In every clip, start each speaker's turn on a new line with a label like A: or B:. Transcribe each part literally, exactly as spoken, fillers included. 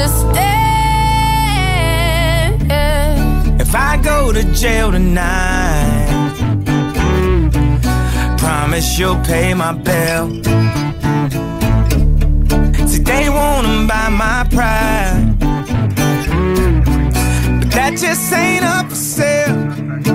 A: understand.
B: If I go to jail tonight, promise you'll pay my bill. See, they wanna buy my pride, but that just ain't up for sale.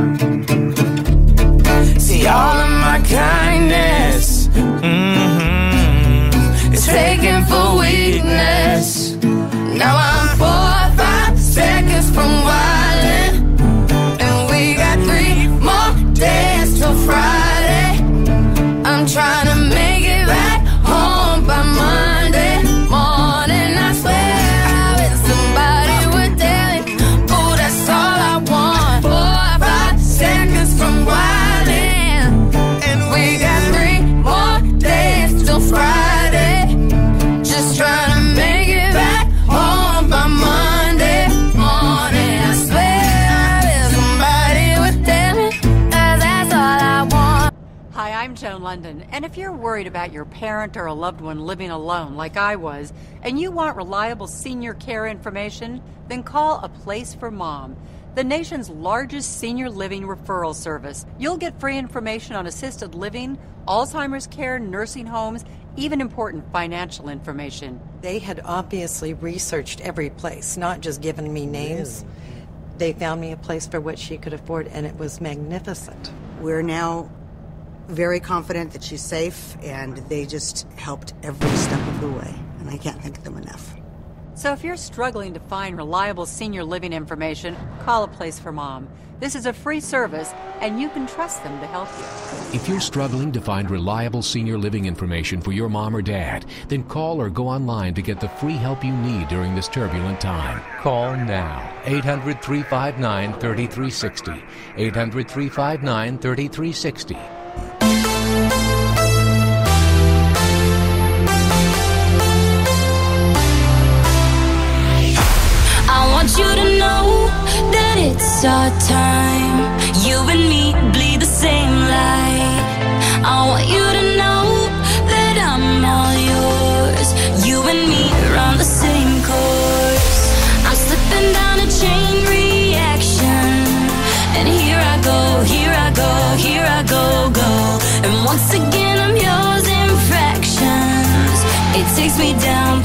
B: See, all of my kindness, mm-hmm, is taken for weakness. Now I'm four or five seconds from wildin', and we got three more days till Friday. I'm trying to make it back home by Monday morning. I swear I wish somebody would tell me, oh, that's all I want. Four or five seconds from wildin', and we got three more days till Friday. Just trying to make it back home by Monday morning. I swear I wish somebody would tell me, cause that's all I want.
C: Hi, I'm Joan London, and if you're worried about your parent or a loved one living alone like I was, and you want reliable senior care information, then call A Place for Mom, the nation's largest senior living referral service. You'll get free information on assisted living, Alzheimer's care, nursing homes, even important financial information.
D: They had obviously researched every place, not just given me names. They found me a place for what she could afford, and it was magnificent.
E: We're now very confident that she's safe, and they just helped every step of the way, and I can't thank them enough.
C: So if you're struggling to find reliable senior living information, call A Place for Mom. This is a free service, and you can trust them to help you.
F: If you're struggling to find reliable senior living information for your mom or dad, then call or go online to get the free help you need during this turbulent time. Call now. eight hundred, three five nine, three three six zero. eight hundred, three five nine, three three six zero.
A: I want you to know that it's our time. You and me bleed the same light. I want you to know that I'm all yours. You and me run the same course. I'm slipping down a chain reaction, and here I go, here I go, here I go, go. And once again I'm yours in fractions. It takes me down